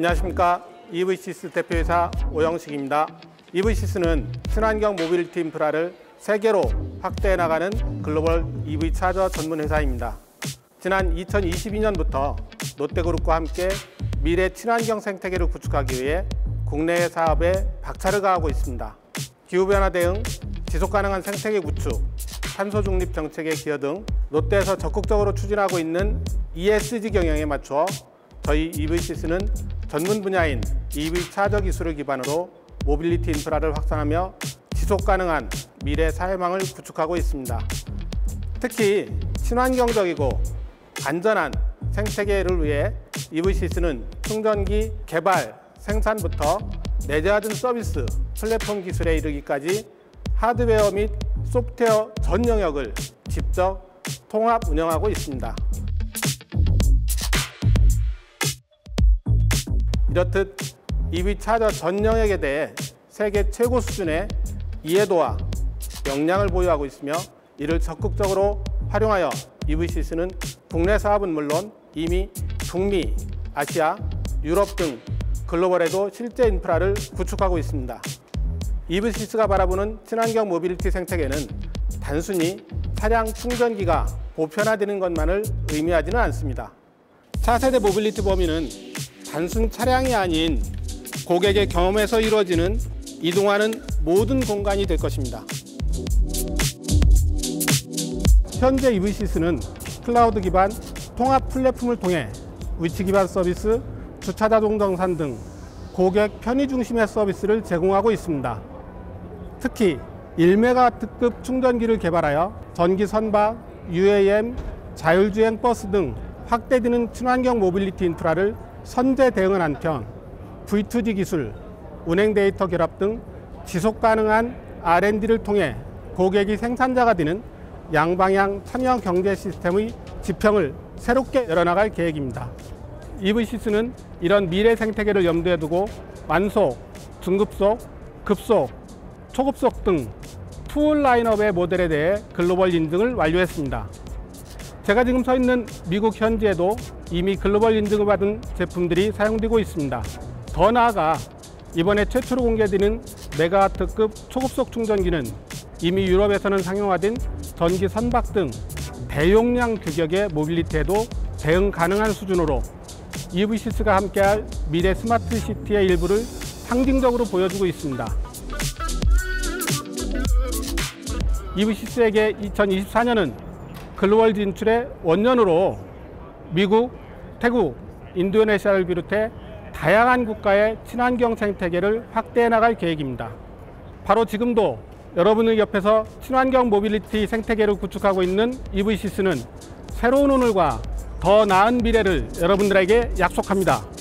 안녕하십니까. EV시스 대표이사 오영식입니다. EV시스는 친환경 모빌리티 인프라를 세계로 확대해 나가는 글로벌 EV 차저 전문 회사입니다. 지난 2022년부터 롯데그룹과 함께 미래 친환경 생태계를 구축하기 위해 국내외 사업에 박차를 가하고 있습니다. 기후변화 대응, 지속가능한 생태계 구축, 탄소 중립 정책의 기여 등 롯데에서 적극적으로 추진하고 있는 ESG 경영에 맞추어 저희 EV시스는 전문 분야인 EV 차저 기술을 기반으로 모빌리티 인프라를 확산하며 지속가능한 미래 사회망을 구축하고 있습니다. 특히 친환경적이고 안전한 생태계를 위해 EV시스는 충전기 개발, 생산부터 내재하던 서비스, 플랫폼 기술에 이르기까지 하드웨어 및 소프트웨어 전 영역을 직접 통합 운영하고 있습니다. 이렇듯 EV 차저 전 영역에 대해 세계 최고 수준의 이해도와 역량을 보유하고 있으며 이를 적극적으로 활용하여 EV시스는 국내 사업은 물론 이미 북미, 아시아, 유럽 등 글로벌에도 실제 인프라를 구축하고 있습니다. EV시스가 바라보는 친환경 모빌리티 생태계는 단순히 차량 충전기가 보편화되는 것만을 의미하지는 않습니다. 차세대 모빌리티 범위는 단순 차량이 아닌 고객의 경험에서 이루어지는 이동하는 모든 공간이 될 것입니다. 현재 EV시스는 클라우드 기반 통합 플랫폼을 통해 위치 기반 서비스, 주차 자동 정산 등 고객 편의 중심의 서비스를 제공하고 있습니다. 특히 1메가와트급 충전기를 개발하여 전기 선박, UAM, 자율주행 버스 등 확대되는 친환경 모빌리티 인프라를 선제 대응한 한편 V2G 기술, 운행 데이터 결합 등 지속 가능한 R&D를 통해 고객이 생산자가 되는 양방향 참여 경제 시스템의 지평을 새롭게 열어나갈 계획입니다. EV시스는 이런 미래 생태계를 염두에 두고 완속, 중급속, 급속, 초급속 등 풀 라인업의 모델에 대해 글로벌 인증을 완료했습니다. 제가 지금 서 있는 미국 현지에도 이미 글로벌 인증을 받은 제품들이 사용되고 있습니다. 더 나아가 이번에 최초로 공개되는 메가와트급 초급속 충전기는 이미 유럽에서는 상용화된 전기 선박 등 대용량 규격의 모빌리티에도 대응 가능한 수준으로 EV시스가 함께할 미래 스마트 시티의 일부를 상징적으로 보여주고 있습니다. EV시스에게 2024년은 글로벌 진출의 원년으로 미국, 태국, 인도네시아를 비롯해 다양한 국가의 친환경 생태계를 확대해 나갈 계획입니다. 바로 지금도 여러분의 옆에서 친환경 모빌리티 생태계를 구축하고 있는 EV시스는 새로운 오늘과 더 나은 미래를 여러분들에게 약속합니다.